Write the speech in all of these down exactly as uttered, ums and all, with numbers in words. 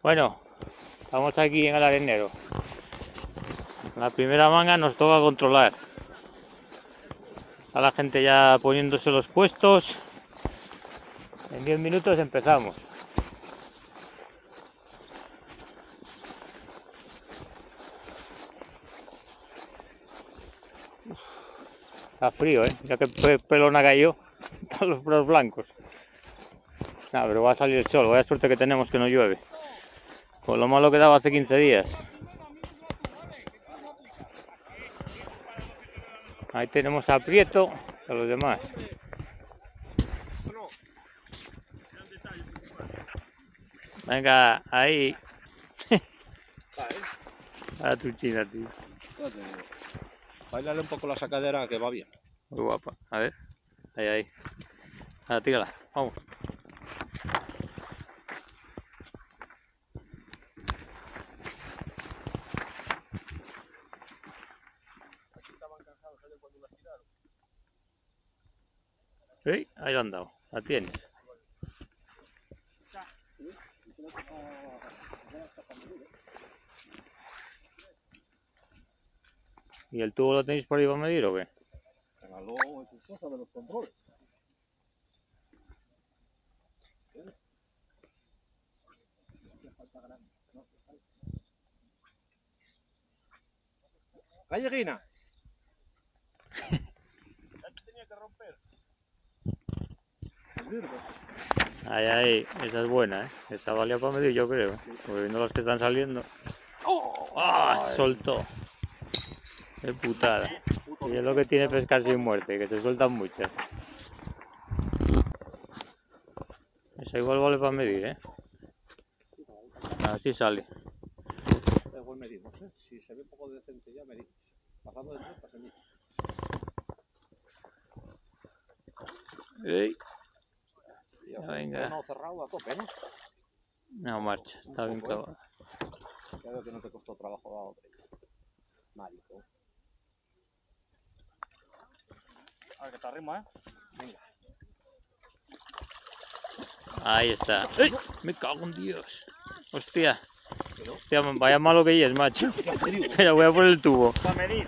Bueno, estamos aquí en el arenero. La primera manga nos toca controlar. A la gente ya poniéndose los puestos. En diez minutos empezamos. Está frío, ¿eh? Ya que el pelón ha caído, están los brazos blancos. Nada, pero va a salir el sol. Vaya suerte que tenemos que no llueve. Con lo malo que daba hace quince días. Ahí tenemos a Prieto, a los demás. Venga, ahí. A la truchina, tío. Bailale un poco la sacadera que va bien. Muy guapa. A ver. Ahí, ahí. Ahora, tírala. Vamos. Sí, ahí la han dado. La tienes. ¿Y el tubo lo tenéis por ahí para medir o qué? Luego es cosa de los controles. ¡Galleguina! Tenía que romper. Ahí, ahí. Esa es buena, ¿eh? Esa valía para medir, yo creo. Porque viendo los que están saliendo. ¡Ah! ¡Oh! Soltó. ¡Qué putada! Y es lo que tiene pescar sin muerte, que se sueltan muchas. Esa igual vale para medir, ¿eh? Así sale. Igual medimos, ¿eh? Si se ve un poco decente ya medimos. Pasando de tres, pasemos. ¡Ey! Ya venga. No, cerrado a tope, ¿no? No marcha, está bien clavada. Ya veo que no te costó trabajo la otra. Marico. A ver que te arrimo, ¿eh? Venga. Ahí está. ¡Ey! Me cago en Dios. Hostia. Hostia, vaya malo que es, macho. Espera, voy a por el tubo. Para medir.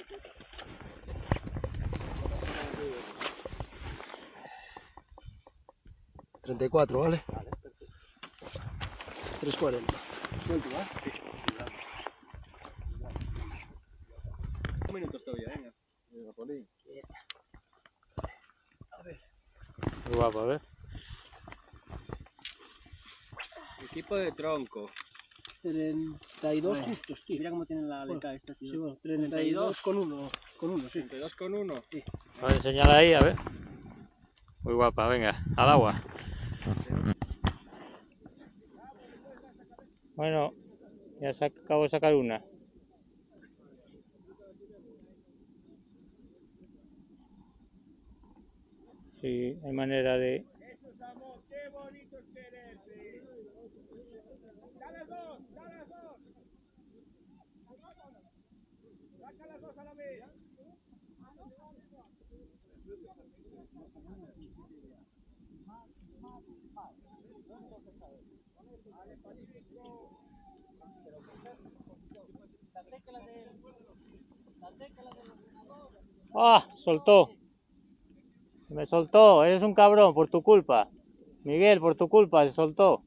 treinta y cuatro, ¿vale? Vale, perfecto. tres cuarenta. Suelto, ¿eh? Sí. Un minuto todavía, venga. Venga, Polín. A ver. Muy guapo, a ver. Equipo de tronco. treinta y dos Bueno, justos, tío. Mira cómo tiene la aleta Bueno, esta, tío. Sí, bueno, treinta y dos con uno. Con uno, sí. treinta y dos con uno. Sí. A ver, señala ahí, a ver. Muy guapa, venga, al agua. Bueno, ya se acabo de sacar una. Sí, hay manera de... Eso es amor, qué bonito es quererte. ¡Da las dos! ¡Da las dos! ¡Saca las dos a la vez! ¡Ah! Soltó. Me soltó, eres un cabrón, por tu culpa. Miguel, por tu culpa, se soltó.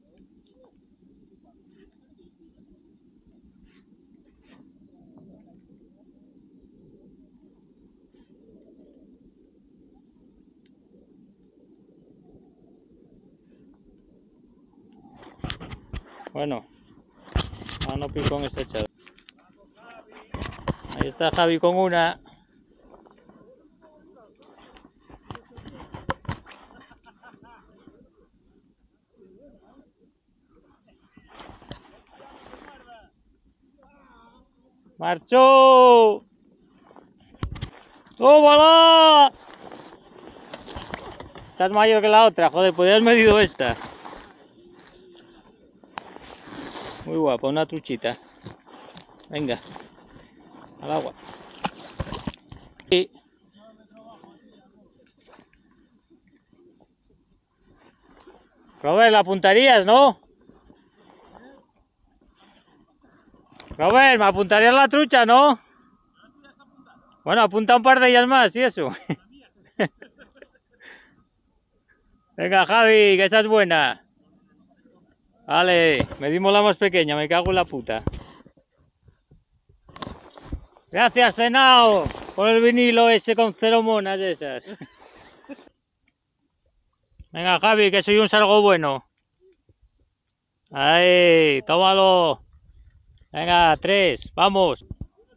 Bueno, mano picón está echado. Ahí está Javi con una. ¡Marchó! ¡Tómala! Estás mayor que la otra, joder, podrías medido esta. Muy guapa, una truchita. Venga, al agua. Y... Robert, la apuntarías, ¿no? Robert, ¿me apuntarías la trucha, no? Bueno, apunta un par de ellas más y eso. Venga, Javi, que esa es buena. Vale, medimos la más pequeña, me cago en la puta. Gracias, Cenao, por el vinilo ese con cero monas de esas. Venga, Javi, que soy un salgo bueno. Ahí, tómalo. Venga, tres, vamos.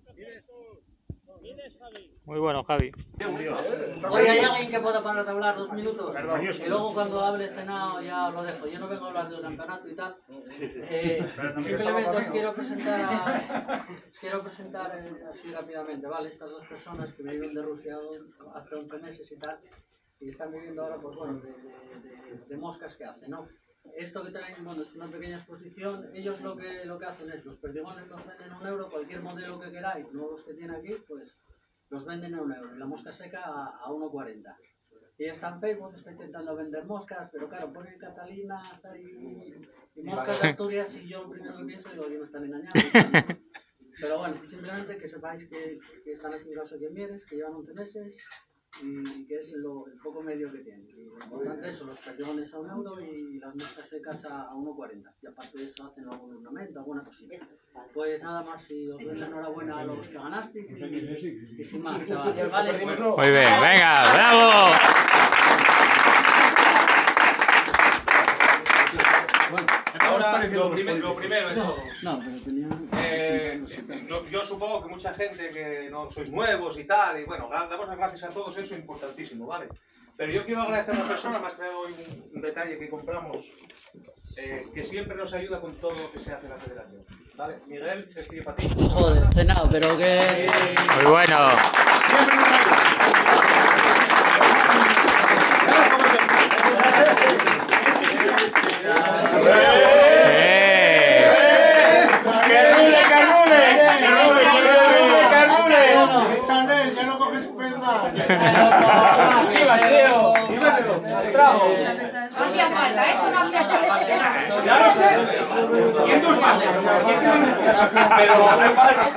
Muy bueno, Javi. Oye, ¿hay alguien que pueda parar de hablar dos minutos? Y luego cuando hable Cenao ya lo dejo. Yo no vengo a hablar del campeonato y tal. Eh, simplemente os quiero presentar, os quiero presentar eh, así rápidamente, ¿vale? Estas dos personas que viven de Rusia hace once meses y tal. Y están viviendo ahora, pues bueno, de, de, de, de moscas que hacen, ¿no? Esto que tenéis, bueno, es una pequeña exposición. Ellos lo que, lo que hacen es, los perdigones los venden un euro, cualquier modelo que queráis, no los que tiene aquí, pues los venden a un euro y la mosca seca a, a uno cuarenta. Y está en Facebook, está intentando vender moscas, pero claro, pone Catalina y, y moscas de Asturias y yo primero que pienso digo, yo me están engañando. Pero bueno, simplemente que sepáis que, que están aquí los Ollemieres, que llevan once meses y que es lo, el poco medio que tienen. Y lo importante es los perdigones a un euro y las moscas secas a, a uno cuarenta. Y aparte de eso hacen algún ornamento, alguna cosita. Pues nada más, y os doy la enhorabuena a los que ganasteis y, y sin más, chavales. Vale. Muy bien, venga, bravo. Ahora, lo, prim lo primero de todo. No, pero tenía... Eh, yo, yo supongo que mucha gente que no sois nuevos y tal, y bueno, damos las gracias a todos, eso es importantísimo, ¿vale? Pero yo quiero agradecer a una persona, más que hoy un, un detalle que compramos, eh, que siempre nos ayuda con todo lo que se hace en la federación, ¿vale? Miguel, escribe para ti. Joder, Cenao, pero que... Muy bueno. Siempre nos Hacía falta, eso no hacía falta. Ya lo sé. cientos más. Pero hay falta.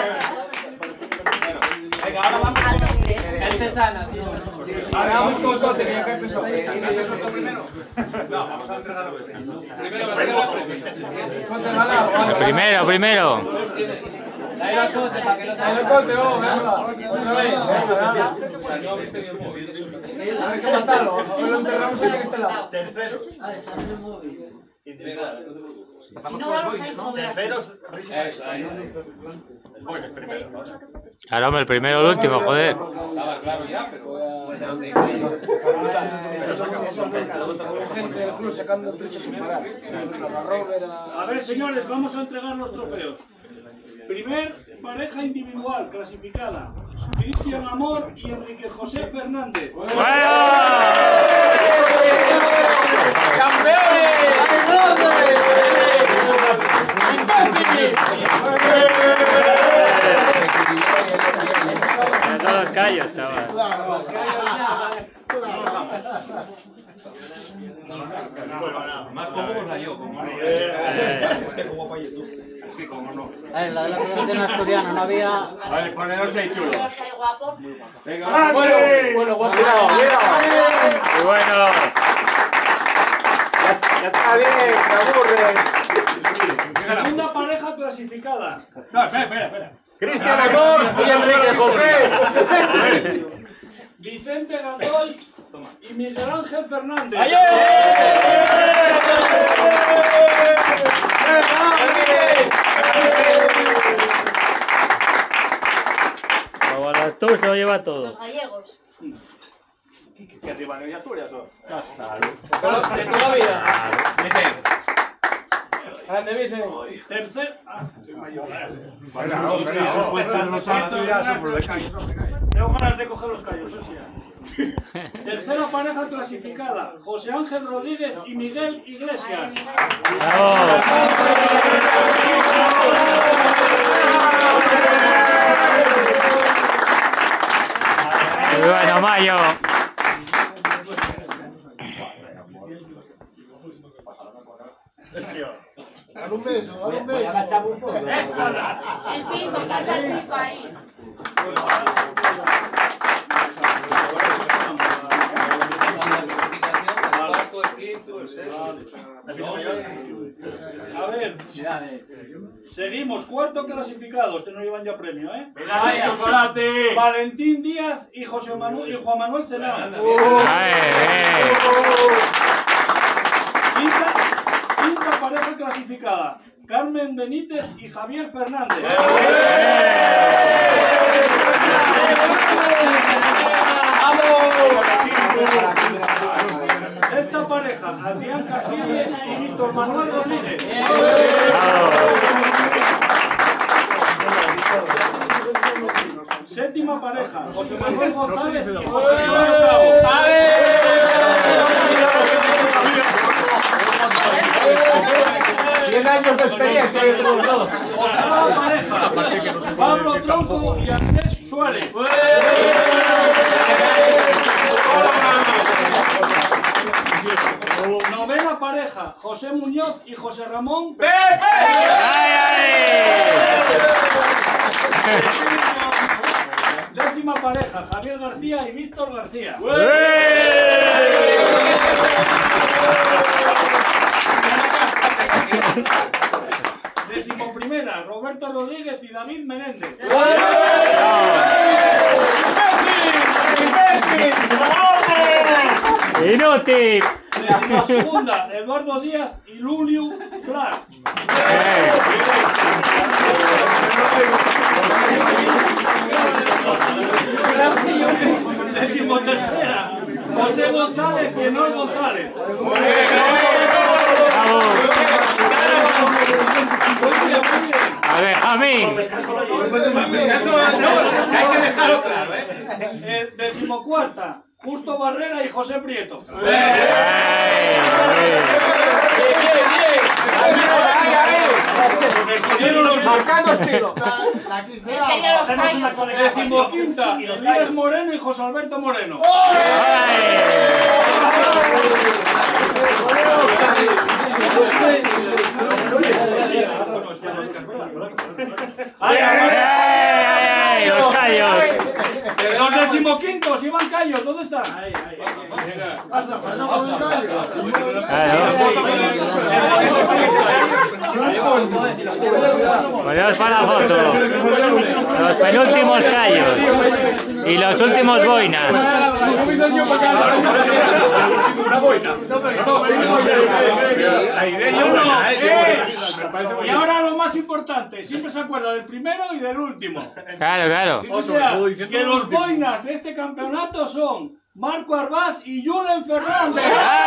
Venga, ahora vamos con el Cesana. Ahora vamos con Sote, que ya que empezó. ¿Haces Sote primero? No, vamos a entregarlo. Primero, primero. Primero, primero. Ahí el cote, para que no salga el cote, vamos, venga. Otra vez. Yo abriste bien el móvil. Hay que matarlo. Ahora lo enterramos aquí en este lado. Tercero. Ah, está en el móvil. Si no vamos a ir como veas. Terceros, eso, ahí. Bueno, el primero. Claro, hombre, el primero o el último, joder. Estaba claro ya, pero... Gente del club sacando truchas sin parar. A ver, señores, vamos a entregar los trofeos. Primer pareja individual clasificada: Cristian Amor y Enrique José Fernández. Son los callos, chaval. Más cómodos la yo. Este como para YouTube. Sí, como no. A ver, la de la Federación Asturiana no había... Vale, poneros seis chulos. guapo. Venga, bueno, bueno, guapo. Cuidado, cuidado. Muy bueno. Ya está bien, te aburre. Segunda pareja clasificada: No, espera, espera, espera. Cristian Amor y Enrique José. Vicente Gatoy y Miguel Ángel Fernández. Como las tú se lo lleva todo. Los gallegos. ¿Qué arriba no hay Asturias o? De toda la vida. Grande, Vicente. Tercer... ah, tengo ganas de coger los callos, eso sí. Tercera pareja clasificada: José Ángel Rodríguez y Miguel Iglesias. Bravo. Muy bueno, Mayo. Dale un beso, dale un beso. El pico, salta el pico ahí. A ver, seguimos, cuarto clasificados, que no llevan ya premio, ¿eh? ¡Chocolate! Valentín Díaz y José Manuel y Juan Manuel Cenao. Quinta, quinta pareja clasificada, Carmen Benítez y Javier Fernández. Esta pareja, Adrián Casillas y Víctor Manuel Rodríguez. Séptima pareja, José Manuel González y José Manuel Octavo. cien años de experiencia entre los dos. Octava pareja, Pablo Tronco y Andrés Suárez. Novena pareja, José Muñoz y José Ramón. Décima pareja, Javier García y Víctor García. Décimo primera, Roberto Rodríguez y David Menéndez. ¡Inútil! Décima segunda, Eduardo Díaz y Luliu Clark. Décimo tercera, José González y Enol González. A ver, Jamín. Hay que dejarlo claro, ¿eh? Eh, decimocuarta, Justo Barrera y José Prieto. Marcando estilo. Decimoquinta, Elías Moreno y José Alberto Moreno. ¡Ay, ay, ay! ¡Los callos! Los decimoquintos, Iván Callos, ¿dónde están? Pasa, pasa por el callo. Ponemos para la foto. Los penúltimos callos. Y los últimos boinas. Una boina. La idea es buena, ¿eh? Y ahora lo más importante, siempre se acuerda del primero y del último. Claro, claro. O sea, que los boinas de este campeonato son Marco Arbás y Julen Fernández.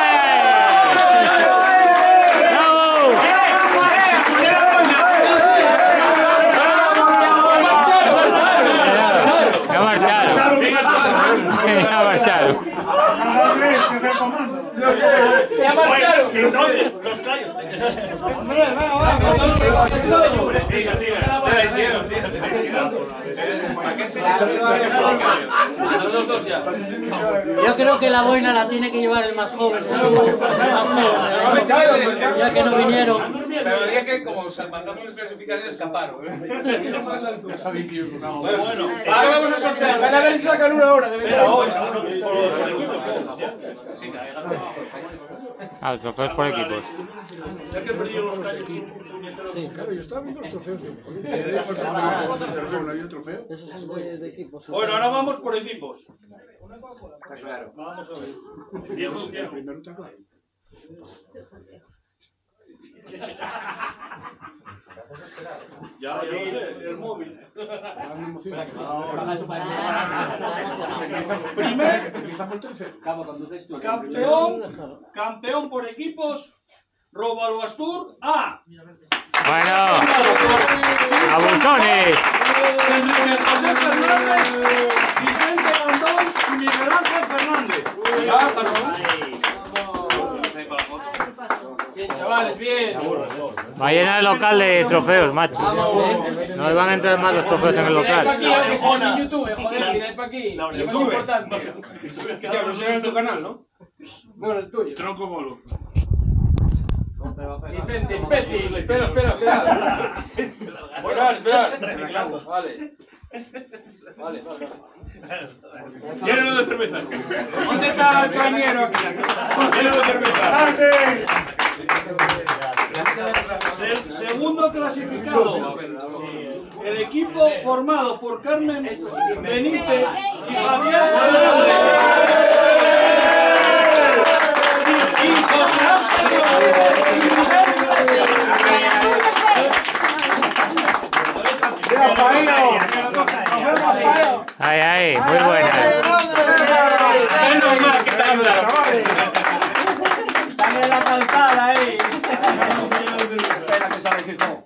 Ya marcharon. Ya marcharon. Ya marcharon. Los callos. Yo creo que la boina la tiene que llevar el más joven. El más joven, ya que no vinieron. Pero diría que como salvando los clasificadores escaparon. Bueno, Ahora vamos a sortear. Van a ver si sacan una hora. Ah, los trofeos por equipos. Claro, yo estaba viendo los trofeos de trofeo. Esos son de equipos. bueno, ahora vamos por equipos. Claro. Vamos a ver. Viejo, viejo. Primero está claro. Ya, ya lo sé, el móvil. Primer campeón, campeón por equipos, Robaluastur A. Bueno, abusones. Enrique José Fernández, Vicente Landón y Miguel Ángel Fernández. Bien, chavales, bien. Va a llenar el local de trofeos, macho. No le van a entrar más los trofeos en el local. Aquí, que estamos en YouTube, joder, tiráis para aquí. Lo más importante. Que no será en tu canal, ¿no? Bueno, el tuyo. Tronco Molo. Vicente, imbécil. Espera, espera, espera. Esperar, esperar. Vale. Vale, vale. Llénalo de cerveza. ¿Dónde está el cañero aquí? Llénalo de cerveza. Se- segundo clasificado, el equipo formado por Carmen Benítez y Javier Fernández. Y José Ángel. Ay, ay, muy buena. Menos mal que te ayudaron. Sale la calzada ahí. Espera que sale que no.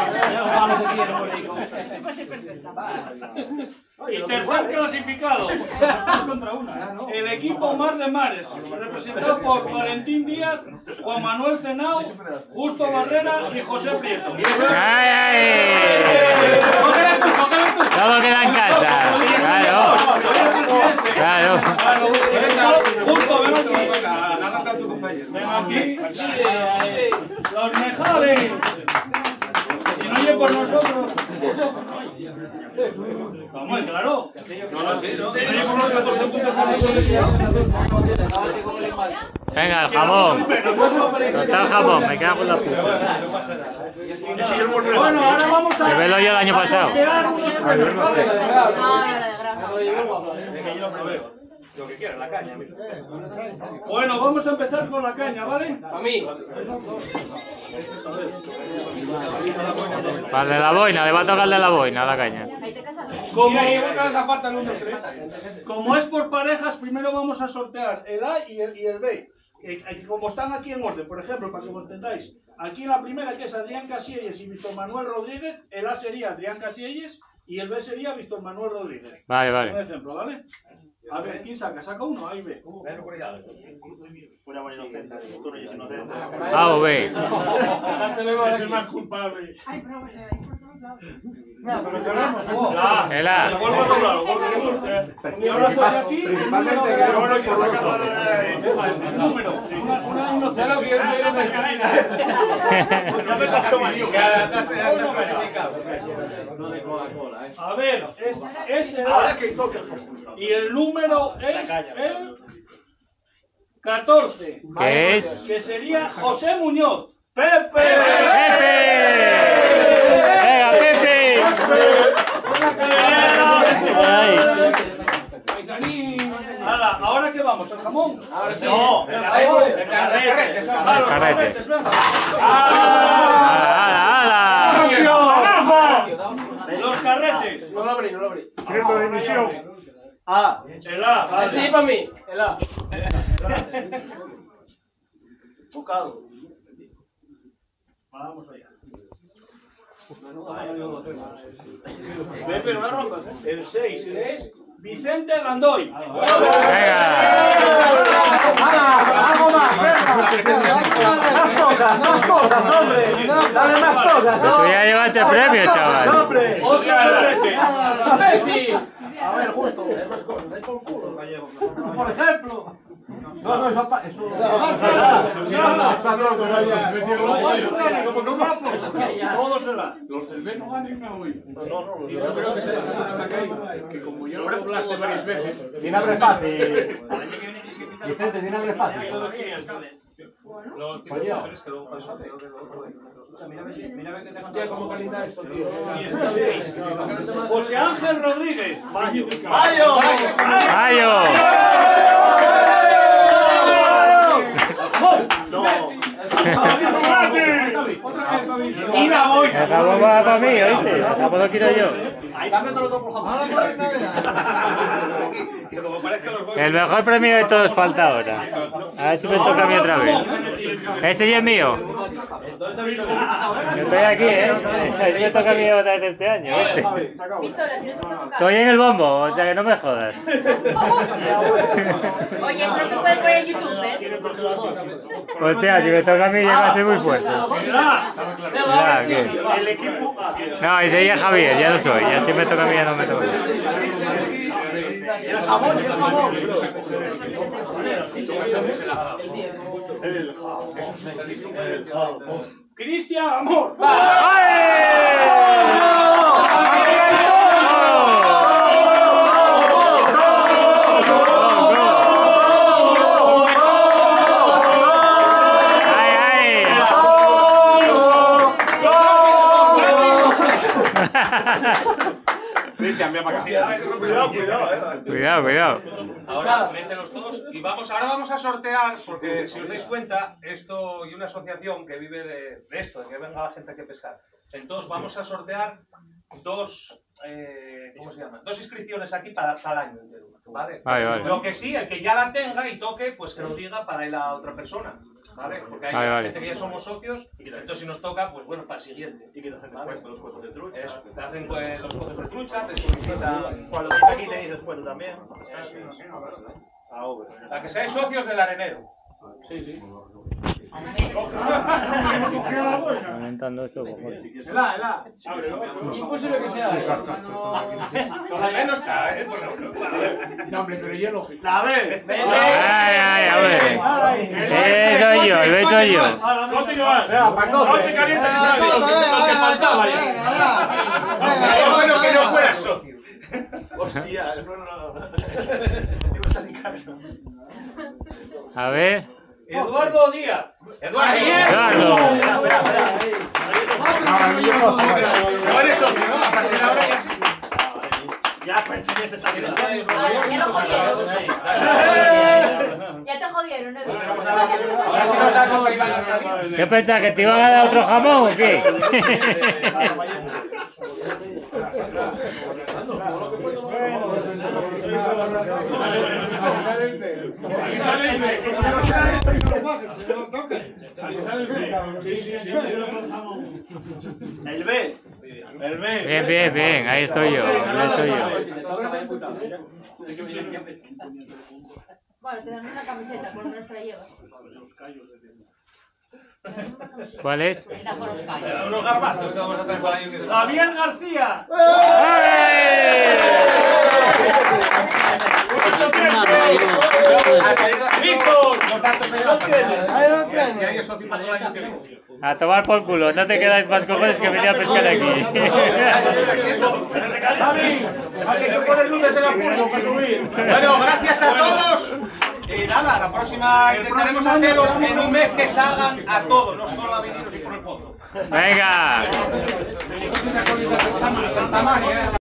Y tercer clasificado, el equipo Mar de Mares, representado por Valentín Díaz, Juan Manuel Cenao, Justo Barrera y José Prieto. Ay, ay. Todo queda en casa. Claro. Claro. Justo, ven aquí. Ven aquí. Los mejores. Si no oye por nosotros. Vamos, claro. No, no, sí, no. Venga, el jamón. No está el jamón, me cago en la puta. Bueno, ahora vamos a... Que velo yo el año pasado. No, la de grano. Lo que quieras, la caña. Mira. Bueno, vamos a empezar con la caña, ¿vale? A mí. Para el de la boina, le va a tocar el de la boina, la caña. Ahí te casas. Como, como es por parejas, primero vamos a sortear el A y el, y el B. Eh, eh, Como están aquí en orden, por ejemplo, para que lo entendáis. Aquí la primera, que es Adrián Casielles y Víctor Manuel Rodríguez, el A sería Adrián Casielles y el B sería Víctor Manuel Rodríguez. Vale, Un vale. ejemplo, ¿vale? A ver, ¿quién saca? ¿Saca uno? Ahí ve. A o B. Es el más culpable. El A. Lo vuelvo a doblar, lo vuelvo a doblar. Y ahora soy aquí el número de el número. Una, una inocente. Ya lo quiero seguir en A ver, es, es el A. Y el número es el catorce. ¿Qué es? Que sería José Muñoz. ¡Pepe! ¡Venga, Pepe! Ay. Hala, ¿ahora qué vamos? ¿El jamón? Ahora sí. No, el jamón. El carrete. Ah, los Carrete. carretes, venga. ¡Hala, hala! Los carretes. No lo abrí, no lo abrí. Secreto de emisión. Ah. El A, vale. Sí, para mí. El A. Bocado. Vamos allá. Pepe, no me rompas, eh. El seis es Vicente Gandoy. Venga. ¡Vamos más! ¡Más cosas! ¡Más cosas, hombre! ¡Dale más cosas! Tú ya llevaste premio, chaval. Otro carrete. ¡Imbécil! A ver, justo. Es más cosas. Es con culo. Por ejemplo. No, no, eso es eso. Todo será. Los del B no ganan a hoy. No, no, yo creo que se les da la caída. Que como yo lo doblaste varias veces. Tiene abre fácil. Vicente, tiene abre fácil. Hostia, cómo calienta esto, tío. José Ángel Rodríguez. ¡Mayo! ¡Mayo! ¡No! Y la voy. El jamón va para mí, ¿oíste? El jamón lo quiero yo. El mejor premio de todos falta ahora. A ver si me toca a mí otra vez. Ese ya es mío. Yo estoy aquí, ¿eh? Ese me toca a mí otra vez este año, ¿viste? Victoria, tienes que tocar. Estoy en el bombo, o sea que no me jodas. Oye, eso no se puede poner en YouTube, ¿eh? Hostia, si me toca a mí ya va a ser muy fuerte. Ya, ¿qué? El equipo. No, ese ya es Javier, ya lo soy, ya soy si me toca a mí ya no me toca. El jamón, el jamón. El jamón. El jamón. Cristian, amor. Cristian, mira para acá. Cuidado, cuidado, eh. Cuidado, cuidado. Ahora, mételos todos y vamos, ahora vamos a sortear, porque si os dais cuenta, esto y una asociación que vive de, de esto, de que venga la gente aquí a pescar. Entonces vamos a sortear dos, eh, ¿cómo se llama? Dos inscripciones aquí para, para el año entero, ¿vale? Vale, vale. Lo que sí, el que ya la tenga y toque, pues que lo diga para ir a otra persona, ¿vale? Porque hay Vale, vale. gente que ya somos socios, entonces si nos toca, pues bueno, para el siguiente. Y que te hacen descuento los cuentos de trucha. Eso, te hacen pues, los fotos de trucha, te solicitan... Cuando estéis aquí tenéis descuento también. Ah, obvio. Para que seáis socios del arenero. Sí, sí. Aumentando esto, cojones. Ela, ela. Imposible que sea. Todavía no está, ¿eh? No, hombre, pero yo lógico. La ve. Ay, ay, a ver. Eh, soy yo, el soy yo. Continúa. No te calientes, lo que faltaba ya. Bueno, que no fueras socio. Hostia, no, no, no. Iba a salir caro. A ver. Eduardo Díaz. Eduardo. Eduardo. No eres socio, ¿no? A partir de ahora ya sí. Ya perteneces a mi Ah, ya lo jodieron. Ya te jodieron, Edu. Ahora sí nos damos que iban a salir. ¿Qué pensás? ¿Que te iban a dar otro jamón o qué? El B. El B. Bien, bien, bien. Ahí estoy yo. Ahí estoy yo. Bueno, te dan una camiseta, por lo menos te la llevas. ¿Cuál es? Venga, por los callos. Unos garbazos que vamos a hacer para ellos. que- Javier García. ¡Listos! Los datos ahí Ahí lo tienes. Y ahí es socio para todo el año que viene. A tomar por culo. No te quedáis más cojones que venir a pescar aquí. Javi, hay que poner luces en la curva para subir. Bueno, gracias a todos. Y nada, la próxima intentaremos hacerlo en un mes que salgan a todos, no solo a veniros y por el fondo. Venga. Tamaño, ¿eh?